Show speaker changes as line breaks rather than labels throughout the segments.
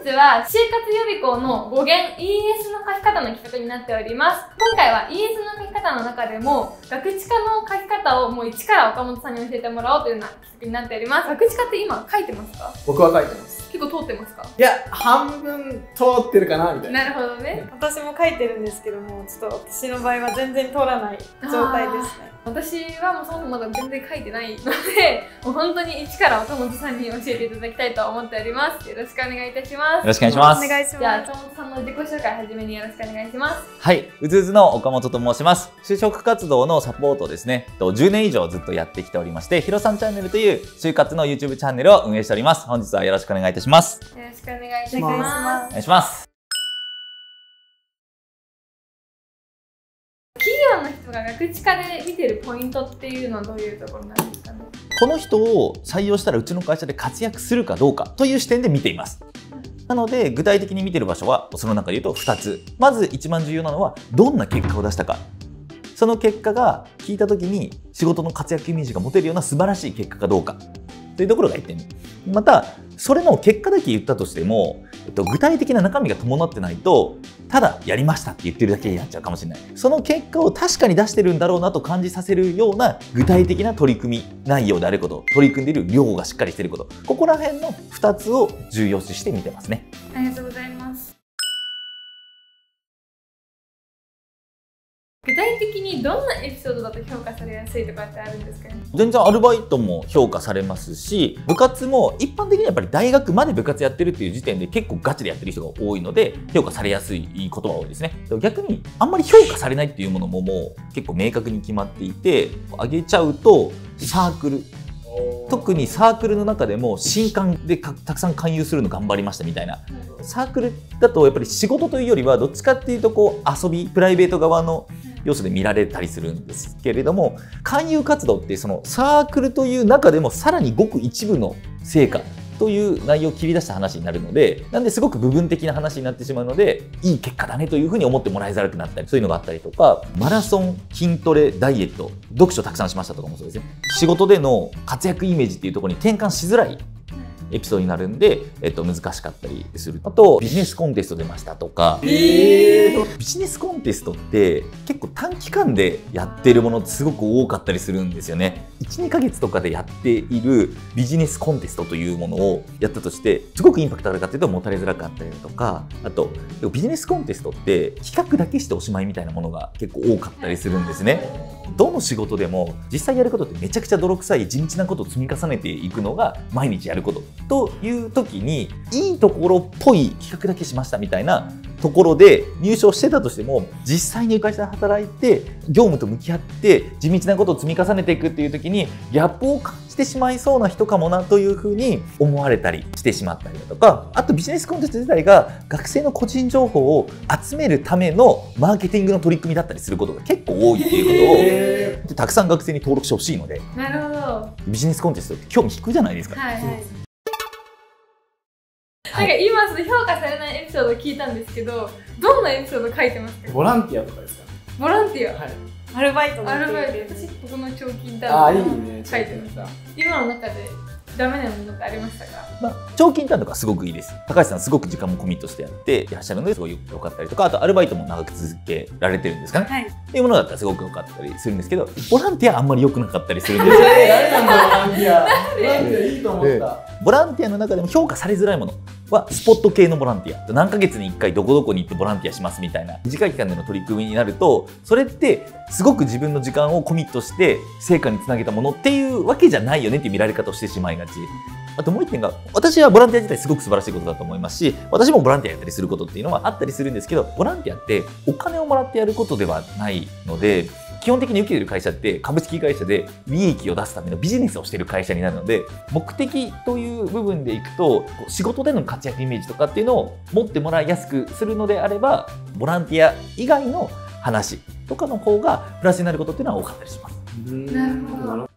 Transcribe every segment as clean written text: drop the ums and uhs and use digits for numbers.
日は就活予備校の語源 ES の書き方の企画になっております。今回は ES の書き方の中でも学知科の書き方をもう一から岡本さんに教えてもらおうというような企画になっております。学知科って今書いてますか？
僕は書いてます。
結構通ってますか？
いや、半分通ってるかなみたいな。
なるほどね。
私も書いてるんですけども、ちょっと私の場合は全然通らない状態ですね。
私はもうそもそもまだ全然書いてないので、もう本当に一から岡本さんに教えていただきたいと思っております。よろしくお願いいたします。
よろしくお願いします。
お願いします。
じゃあ、岡本さんの自己紹介はじめによろしくお願いします。
はい、うずうずの岡本と申します。就職活動のサポートをですね、10年以上ずっとやってきておりまして、ひろさんチャンネルという就活の YouTube チャンネルを運営しております。本日はよろしくお願いいたします。
よろしくお願いいたします。
お願いします。
企業の人が学知科で見てるポイントっていうのはどういうところなんですかね？
この人を採用したらうちの会社で活躍するかどうかという視点で見ています。なので具体的に見てる場所はその中で言うと2つ。まず一番重要なのはどんな結果を出したか。その結果が聞いた時に仕事の活躍イメージが持てるような素晴らしい結果かどうかというところが1点目。またそれの結果だけ言ったとしても、具体的な中身が伴ってないとただやりましたって言ってるだけになっちゃうかもしれない。その結果を確かに出してるんだろうなと感じさせるような具体的な取り組み内容であること、取り組んでいる量がしっかりしていること、ここら辺の2つを重要視して見てますね。
ありがとうございます。具体的にどんなエピソードだと評価されやすいとかってあるんですかね？
全然アルバイトも評価されますし、部活も一般的にやっぱり大学まで部活やってるっていう時点で結構ガチでやってる人が多いので評価されやすいことが多いですね。逆にあんまり評価されないっていうものももう結構明確に決まっていて、挙げちゃうとサークル、特にサークルの中でも新歓でたくさん勧誘するの頑張りましたみたいな。サークルだとやっぱり仕事というよりはどっちかっていうとこう遊び、プライベート側の要素で見られたりするんですけれども、勧誘活動ってそのサークルという中でもさらにごく一部の成果という内容を切り出した話になるので、なんですごく部分的な話になってしまうのでいい結果だねというふうに思ってもらいづらくなったり、そういうのがあったりとか、マラソン、筋トレ、ダイエット、読書たくさんしましたとかもそうですね。仕事での活躍イメージっていうところに転換しづらいエピソードになるんで、難しかったりする。あとビジネスコンテスト出ましたとか、ビジネスコンテストって結構短期間でやっているものってすごく多かったりするんですよね。1、2ヶ月とかでやっているビジネスコンテストというものをやったとしてすごくインパクトあるかっていうと持たれづらかったりだとか、あとビジネスコンテストって企画だけしておしまいみたいなものが結構多かったりするんですね。どの仕事でも実際やることってめちゃくちゃ泥臭い地道なことを積み重ねていくのが毎日やることという時に、いいところっぽい企画だけしましたみたいなところで入賞してたとしても、実際に会社で働いて業務と向き合って地道なことを積み重ねていくっていう時にギャップを感じてしまいそうな人かもなというふうに思われたりしてしまったりだとか、あとビジネスコンテスト自体が学生の個人情報を集めるためのマーケティングの取り組みだったりすることが結構多いっていうことをたくさん学生に登録してほしいので。
なるほど。
ビジネスコンテストって興味引くじゃないですか。
はい、はい。なんか今その評価されないエピソードを聞いたんですけど、どんなエピソード書いてますか？
ボランティアとかですか？
ボランティア、
はい、
アルバイトの
アルバイト、私ここの長期インターン書いてました。今の中でダメなものってありましたか？
長期インターンとかすごくいいです。高橋さんすごく時間もコミットしてやっていらっしゃるのですごい良かったりとか、あとアルバイトも長く続けられてるんですかね、はい、っていうものだったらすごく良かったりするんですけど、ボランティアあんまり良くなかったりするんですよ。
誰なんだボランティア。ボランティアいいと思った。
ボランティアの中でも評価されづらいものはスポット系のボランティア。何ヶ月に1回どこどこに行ってボランティアしますみたいな短い期間での取り組みになると、それってすごく自分の時間をコミットして成果につなげたものっていうわけじゃないよねっていう見られ方をしてしまいがち。あともう一点が、私はボランティア自体すごく素晴らしいことだと思いますし、私もボランティアやったりすることっていうのはあったりするんですけど、ボランティアってお金をもらってやることではないので、基本的に受けている会社って株式会社で利益を出すためのビジネスをしている会社になるので、目的という部分でいくと仕事での活躍イメージとかっていうのを持ってもらいやすくするのであれば、ボランティア以外の話とかの方がプラスになることっていうのは多かったりします。
なるほど。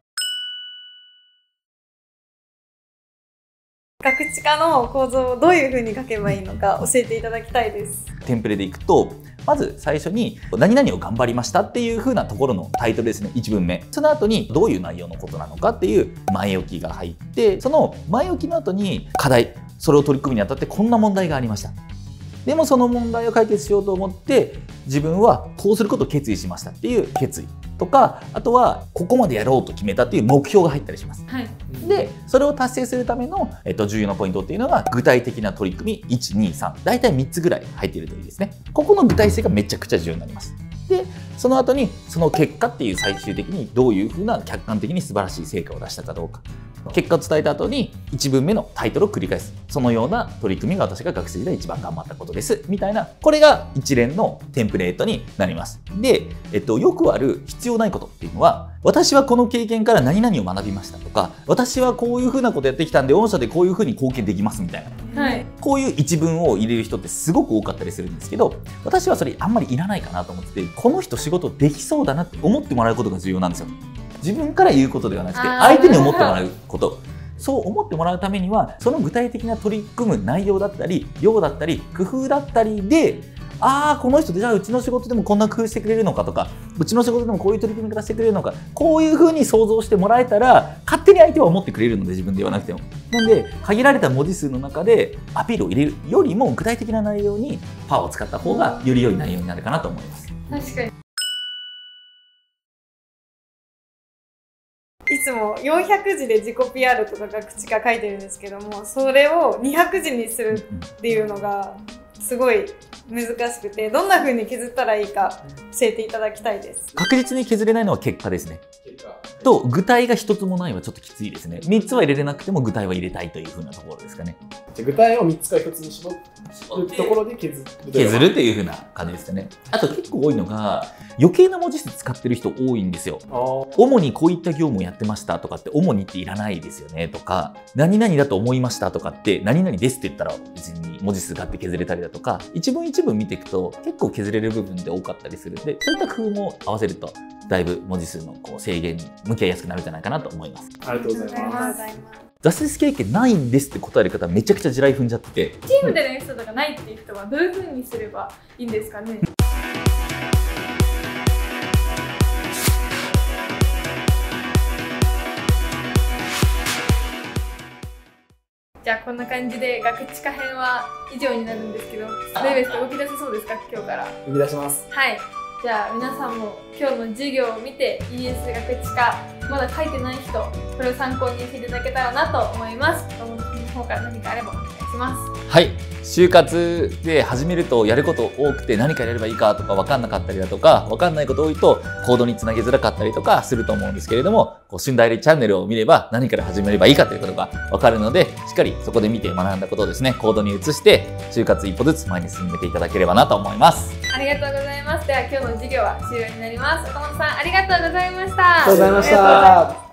学知科の構造をどういうふうに書けばいいのか教えていただきたいです。
テンプレでいくと、まず最初に何々を頑張りましたっていう風なところのタイトルですね、1文目。その後にどういう内容のことなのかっていう前置きが入って、その前置きの後に課題、 それを取り組むにあたってこんな問題がありました。でもその問題を解決しようと思って自分はこうすることを決意しましたっていう決意とか、あとはここまでやろうと決めたっていう目標が入ったりします。
はい。
でそれを達成するための、重要なポイントっていうのが具体的な取り組み123、大体3つぐらい入っているといいですね。ここの具体性がめちゃくちゃ重要になります。でその後にその結果っていう最終的にどういうふうな客観的に素晴らしい成果を出したかどうか、結果を伝えた後に1文目のタイトルを繰り返す、そのような取り組みが私が学生時代一番頑張ったことですみたいな、これが一連のテンプレートになります。で、よくある必要ないことっていうのは、私はこの経験から何々を学びましたとか、私はこういうふうなことやってきたんで御社でこういうふうに貢献できますみたいな、
はい。
こういう一文を入れる人ってすごく多かったりするんですけど、私はそれあんまりいらないかなと思ってて、この人仕事できそうだなって思ってもらうことが重要なんですよ。自分から言うことではなくて相手に思ってもらうこと。そう思ってもらうためにはその具体的な取り組む内容だったり量だったり工夫だったりで、この人でじゃあうちの仕事でもこんな工夫してくれるのかとか、うちの仕事でもこういう取り組み方してくれるのか、こういうふうに想像してもらえたら勝手に相手は思ってくれるので、自分で言わなくても。なんで限られた文字数の中でアピールを入れるよりも具体的な内容にパワーを使った方がより良い内容になるかなと思います。
確かに。
いつも400字で自己 PR とかが口が書いてるんですけども、それを200字にするっていうのがすごい難しくて、どんな風に削ったらいいか教えていただきたいです。
確実に削れないのは結果ですね。と具体が一つもないはちょっときついですね。3つは入れれなくても具体は入れたいという風なところですかね。
じゃあ具体を3つか1つに絞るところで削る
っていう風な感じですかね。あと結構多いのが余計な文字数使ってる人多いんですよ。主にこういった業務をやってましたとかって主にっていらないですよねとか、何々だと思いましたとかって何々ですって言ったら別に文字数があって削れたりだとか、一文一文見ていくと結構削れる部分で多かったりするんで、そういった工夫も合わせるとだいぶ文字数の制限に向き合いやすくなるんじゃないかなと思います。
ありがとうございます。
挫折経験ないんですって答える方めちゃくちゃ地雷踏んじゃってて、
チームでのエピソードがないっていう人はどういう風にすればいいんですかね。じゃあこんな感じで学知化編は以上になるんですけど、大丈夫ですか？動き出せそうですか？今日から。
動き出します。
はい。じゃあ皆さんも今日の授業を見て ES 学知化まだ書いてない人、これを参考にしていただけたらなと思います。岡本さんの方から何かあればお願いします。
はい。就活で始めるとやること多くて何からやればいいかとか分かんなかったりだとか、分かんないこと多いと行動につなげづらかったりとかすると思うんですけれども、旬大チャンネルを見れば何から始めればいいかということが分かるので、しっかりそこで見て学んだことをですね、行動に移して就活一歩ずつ前に進めていただければなと思います。
ありがとうございます。では今日の授業は終了になります。岡本さんありがとうございました。
ありがとうございました。